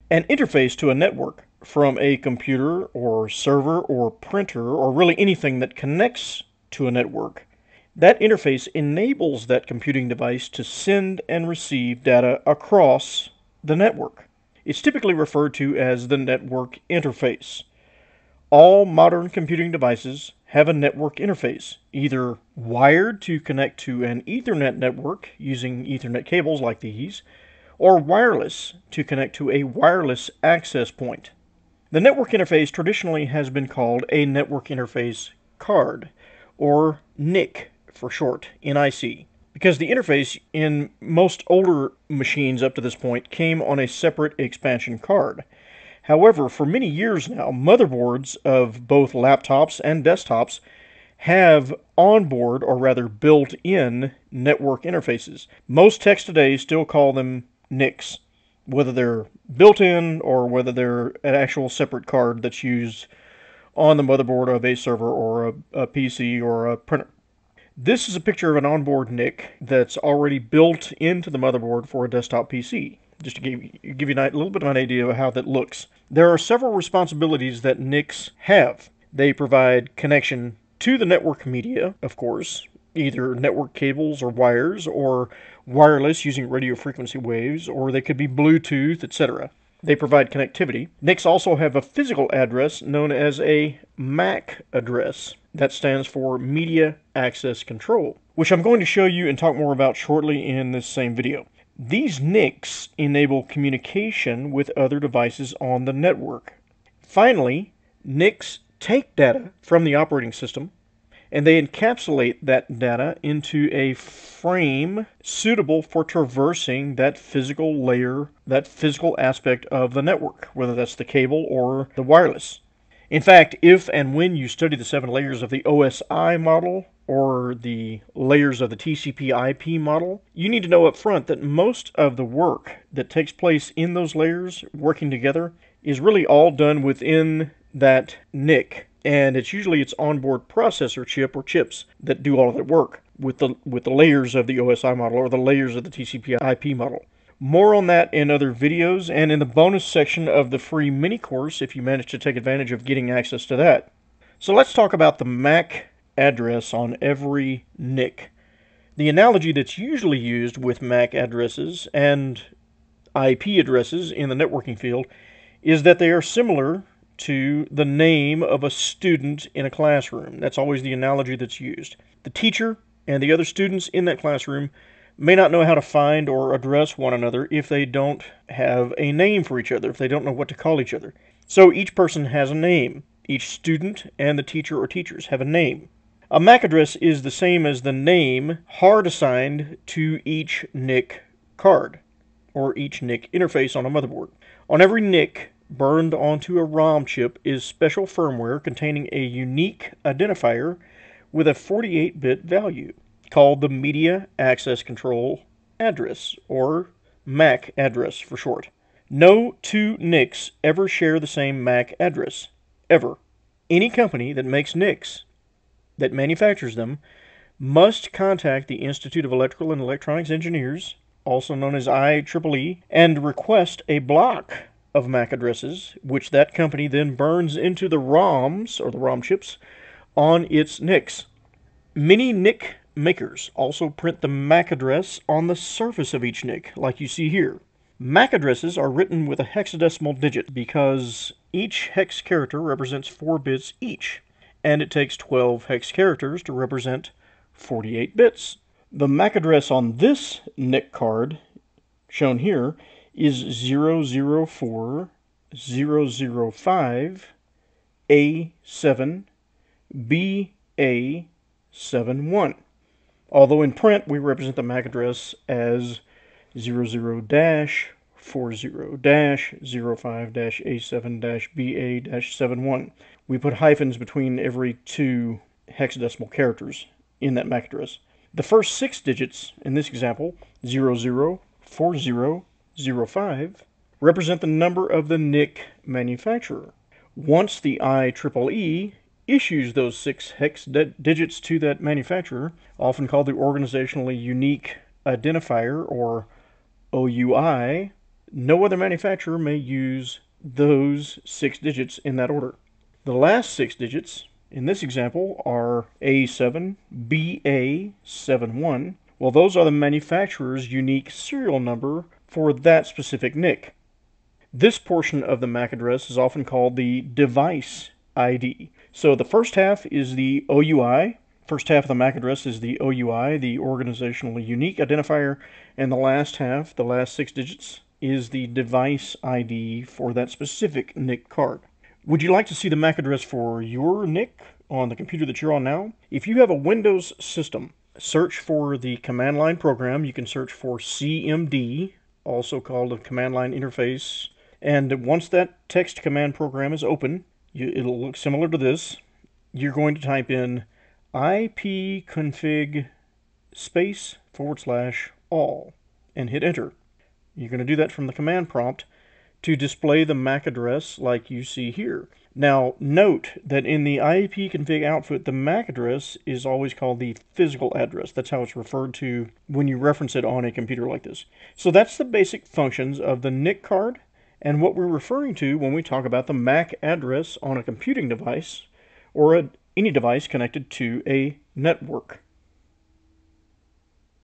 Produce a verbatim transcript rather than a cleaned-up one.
An interface to a network from a computer or server or printer or really anything that connects to a network. That interface enables that computing device to send and receive data across the network. It's typically referred to as the network interface. All modern computing devices have a network interface, either wired to connect to an Ethernet network using Ethernet cables like these, or wireless to connect to a wireless access point. The network interface traditionally has been called a network interface card, or N I C for short, N I C, because the interface in most older machines up to this point came on a separate expansion card. However, for many years now, motherboards of both laptops and desktops have onboard, or rather built-in, network interfaces. Most techs today still call them N I Cs, whether they're built-in or whether they're an actual separate card that's used on the motherboard of a server or a, a P C or a printer. This is a picture of an onboard N I C that's already built into the motherboard for a desktop P C, just to give, give you a little bit of an idea of how that looks. There are several responsibilities that N I Cs have. They provide connection to the network media, of course, either network cables or wires, or wireless using radio frequency waves, or they could be Bluetooth, et cetera. They provide connectivity. N I Cs also have a physical address known as a M A C address. That stands for Media Access Control, which I'm going to show you and talk more about shortly in this same video. These N I Cs enable communication with other devices on the network. Finally, N I Cs take data from the operating system and they encapsulate that data into a frame suitable for traversing that physical layer, that physical aspect of the network, whether that's the cable or the wireless. In fact, if and when you study the seven layers of the O S I model or the layers of the T C P I P model, you need to know up front that most of the work that takes place in those layers working together is really all done within that N I C. And it's usually its onboard processor chip or chips that do all of that work with the with the layers of the O S I model or the layers of the T C P I P model. More on that in other videos and in the bonus section of the free mini course if you manage to take advantage of getting access to that. So let's talk about the M A C address on every N I C. The analogy that's usually used with M A C addresses and I P addresses in the networking field is that they are similar to the name of a student in a classroom. That's always the analogy that's used. The teacher and the other students in that classroom may not know how to find or address one another if they don't have a name for each other, if they don't know what to call each other. So each person has a name. Each student and the teacher or teachers have a name. A M A C address is the same as the name hard assigned to each N I C card, or each N I C interface on a motherboard. On every N I C burned onto a ROM chip is special firmware containing a unique identifier with a forty-eight bit value called the Media Access Control address, or M A C address for short. No two N I Cs ever share the same M A C address, ever. Any company that makes N I Cs, that manufactures them, must contact the Institute of Electrical and Electronics Engineers, also known as I triple E, and request a block of M A C addresses, which that company then burns into the ROMs, or the ROM chips, on its N I Cs. Many N I C makers also print the M A C address on the surface of each N I C, like you see here. M A C addresses are written with a hexadecimal digit because each hex character represents four bits each, and it takes twelve hex characters to represent forty-eight bits. The M A C address on this N I C card, shown here, is zero zero four zero zero five A seven B A seven one. Although in print we represent the M A C address as zero zero four zero zero five A seven B A seven one. We put hyphens between every two hexadecimal characters in that M A C address. The first six digits in this example, zero zero four zero zero five, represent the number of the N I C manufacturer. Once the I triple E issues those six hex digits to that manufacturer, often called the Organizationally Unique Identifier, or O U I, No other manufacturer may use those six digits in that order. The last six digits in this example are A seven B A seven one. Well, those are the manufacturer's unique serial number for that specific N I C. This portion of the M A C address is often called the device I D. So the first half is the O U I. First half of the M A C address is the O U I, the organizational unique identifier, and the last half, the last six digits, is the device I D for that specific N I C card. Would you like to see the M A C address for your N I C on the computer that you're on now? If you have a Windows system, search for the command line program. You can search for C M D, also called a command line interface. And once that text command program is open, you, it'll look similar to this. You're going to type in ipconfig space forward slash all and hit enter. You're going to do that from the command prompt to display the M A C address like you see here. Now note that in the ipconfig output, the M A C address is always called the physical address. That's how it's referred to when you reference it on a computer like this. So that's the basic functions of the N I C card and what we're referring to when we talk about the M A C address on a computing device or a, any device connected to a network.